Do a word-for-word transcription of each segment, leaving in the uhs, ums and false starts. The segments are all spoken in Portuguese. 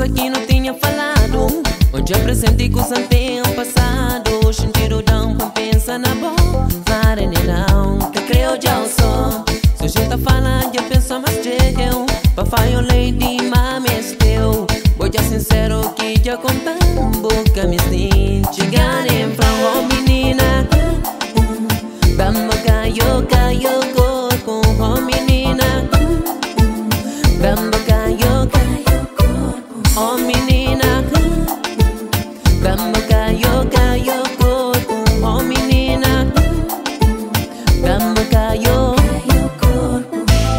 coisa que não tinha falado. Onde é presente que o tempo passado. Sentido dão pra pensar na boa. Vare não, que creio já o som. Se a gente fala, já pensa mais de eu. Papai, o lady, mames teu. Vou já sincero que já contam. Boca me sim, chegarem pra uma menina. Vamos Kayo, Kayo Corpo, oh menina. Vamos Kayo, Kayo Corpo, oh menina. Vamos Kayo, Kayo Corpo, oh menina. Vamos Kayo, Kayo Corpo.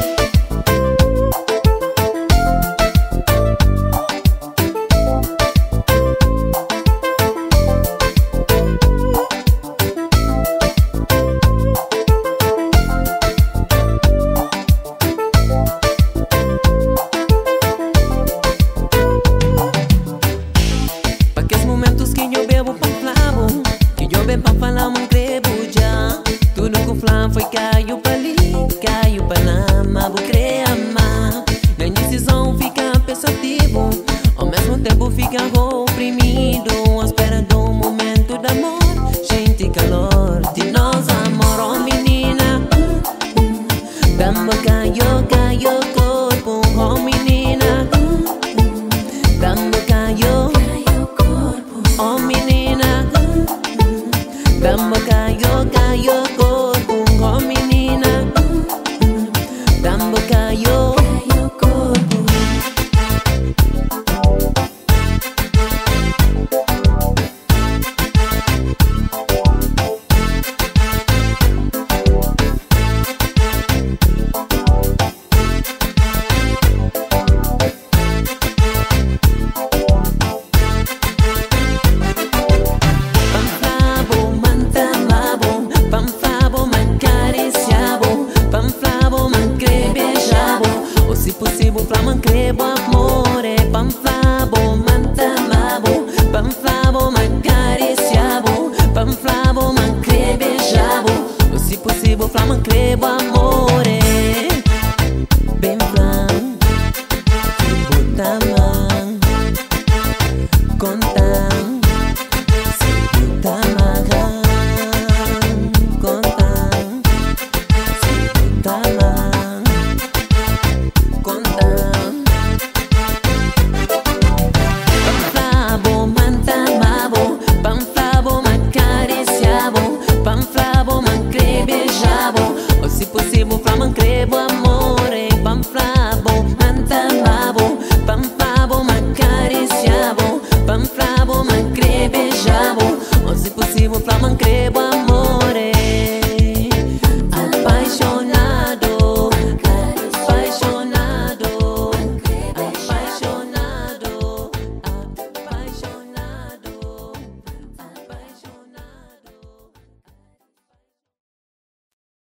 Momentos que eu bebo pra flavo, que eu bebo pra falar um crebo já. Tudo que o flam foi caiu pra ali, caiu pra lá, mas vou crer amar. Na indecisão fica pensativo, ao mesmo tempo fica oprimido, à espera do momento do amor. Gente, calor de nós, amor, oh menina. Dama Kayo, Kayo Corpo, oh menina. Dama Kayo, oh menina. Dama Kayo, Kayo Corpo, oh menina. Dama Kayo, Kayo Corpo. Se possível, flaman crebo amore. Pam flavo, manta mabo. Pam flavo, man cariciabo. Pam flavo, man crebejabo. Se possível, flaman crebo amore. Bem flam, se botar man. Contam, se botar man. Contam, se botar man. Se possível, flaman crebo amore. Pam flavo, manta mabo. Pam flavo, man cariciabo. Pam flavo, man crebejabo. Se possível,